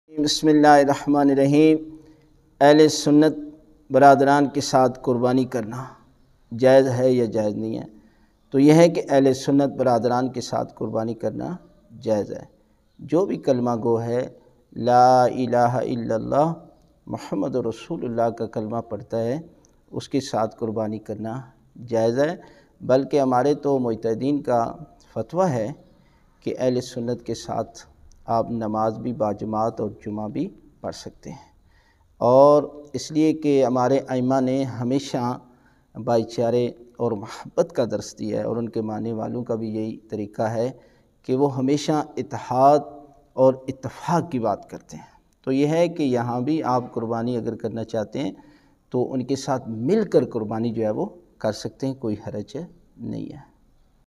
بسم اللہ الرحمن الرحیم۔ اہل سنت برادران کے ساتھ قربانی کرنا جائز ہے یا جائز نہیں ہے؟ تو یہ ہے کہ اہل سنت برادران کے ساتھ قربانی کرنا جائز ہے۔ جو بھی کلمہ گو ہے لا الہ الا اللہ محمد رسول اللہ کا کلمہ پڑھتا ہے اس کے ساتھ قربانی کرنا جائز ہے، بلکہ ہمارے تو مجتہدین کا فتویٰ ہے کہ اہل سنت کے ساتھ آپ نماز بھی باجماعت اور جمعہ بھی پڑھ سکتے ہیں، اور اس لیے کہ ہمارے ائمہ نے ہمیشہ بھائی چارے اور محبت کا درس دیا ہے، اور ان کے ماننے والوں کا بھی یہی طریقہ ہے کہ وہ ہمیشہ اتحاد اور اتفاق کی بات کرتے ہیں۔ تو یہ ہے کہ یہاں بھی آپ قربانی اگر کرنا چاہتے ہیں تو ان کے ساتھ مل کر قربانی جو ہے وہ کر سکتے ہیں، کوئی حرج نہیں ہے۔